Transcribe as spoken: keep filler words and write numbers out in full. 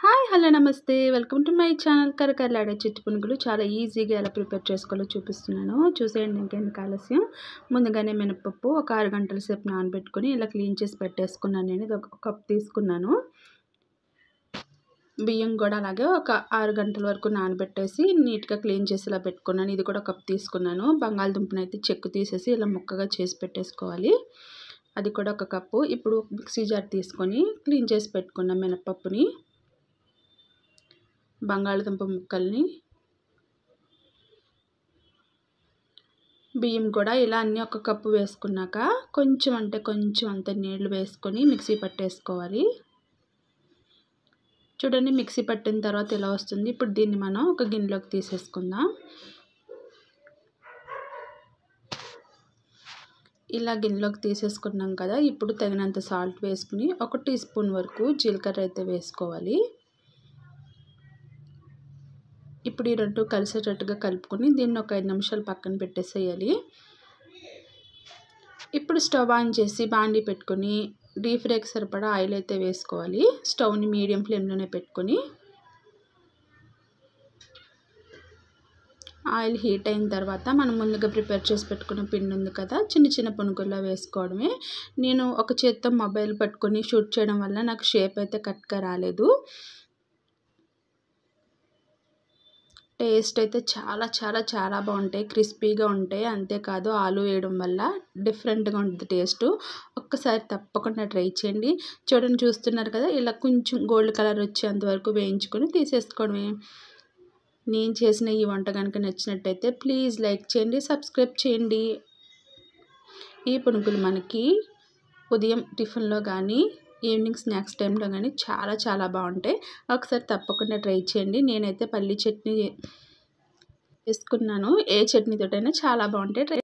Hi hello నమస్తే welcome to my channel కరకరలాడే చిట్టి పునుగులు చాలా ఈజీగా ఎలా ప్రిపేర్ చేసుకోవాలో చూపిస్తున్నాను. చూసేయండి. ఇంకెందుకు ఆలస్యం, ముందుగానే మినపప్పు ఒక ఆరు గంటల సేపు నానబెట్టుకొని ఇలా క్లీన్ చేసి పెట్టేసుకున్నాను. నేను ఇది ఒక కప్ తీసుకున్నాను. బియ్యం కూడా అలాగే ఒక ఆరు గంటల వరకు నానబెట్టేసి నీట్గా క్లీన్ చేసి ఇలా పెట్టుకున్నాను. ఇది కూడా కప్ తీసుకున్నాను. బంగాళదుంపను అయితే చెక్కు తీసేసి ఇలా ముక్కగా చేసి పెట్టేసుకోవాలి. అది కూడా ఒక కప్పు. ఇప్పుడు మిక్సీ జార్ తీసుకొని క్లీన్ చేసి పెట్టుకున్న మినపప్పుని, బంగాళదుంప ముక్కల్ని, బియ్యం కూడా ఇలా అన్నీ ఒక కప్పు వేసుకున్నాక కొంచెం అంటే కొంచెం అంత నీళ్లు వేసుకొని మిక్సీ పట్టేసుకోవాలి. చూడండి, మిక్సీ పట్టిన తర్వాత ఇలా వస్తుంది. ఇప్పుడు దీన్ని మనం ఒక గిన్నెలోకి తీసేసుకుందాం. ఇలా గిన్నెలోకి తీసేసుకున్నాం కదా, ఇప్పుడు తగినంత సాల్ట్ వేసుకుని ఒక టీ స్పూన్ వరకు జీలకర్ర అయితే వేసుకోవాలి. ఇప్పుడు ఈ రెండు కలిసేటట్టుగా కలుపుకొని దీన్ని ఒక ఐదు నిమిషాలు పక్కన పెట్టేసేయాలి. ఇప్పుడు స్టవ్ ఆన్ చేసి బాండీ పెట్టుకొని డీప్ ఫ్రైకి సరిపడా ఆయిల్ అయితే వేసుకోవాలి. స్టవ్ని మీడియం ఫ్లేమ్లోనే పెట్టుకొని ఆయిల్ హీట్ అయిన తర్వాత మనం ముందుగా ప్రిపేర్ చేసి పెట్టుకున్న పిండి ఉంది కదా, చిన్న చిన్న పునుగుల్లో వేసుకోవడమే. నేను ఒక చేత్తో మొబైల్ పట్టుకొని షూట్ చేయడం వల్ల నాకు షేప్ అయితే కరెక్ట్గా రాలేదు. టేస్ట్ అయితే చాలా చాలా చాలా బాగుంటాయి, క్రిస్పీగా ఉంటాయి. అంతేకాదు ఆలు వేయడం వల్ల డిఫరెంట్గా ఉంటుంది టేస్ట్. ఒక్కసారి తప్పకుండా ట్రై చేయండి. చూడండి, చూస్తున్నారు కదా, ఇలా కొంచెం గోల్డ్ కలర్ వచ్చేంత వరకు వేయించుకొని తీసేసుకోవడమే. నేను చేసిన ఈ వంట కనుక నచ్చినట్టయితే ప్లీజ్ లైక్ చేయండి, సబ్స్క్రైబ్ చేయండి. ఈ పునుగులు మనకి ఉదయం టిఫిన్లో కానీ ఈవినింగ్ స్నాక్స్ టైంలో కానీ చాలా చాలా బాగుంటాయి. ఒకసారి తప్పకుండా ట్రై చేయండి. నేనైతే పల్లీ చట్నీ వేసుకున్నాను. ఏ చట్నీతోటైనా చాలా బాగుంటాయి.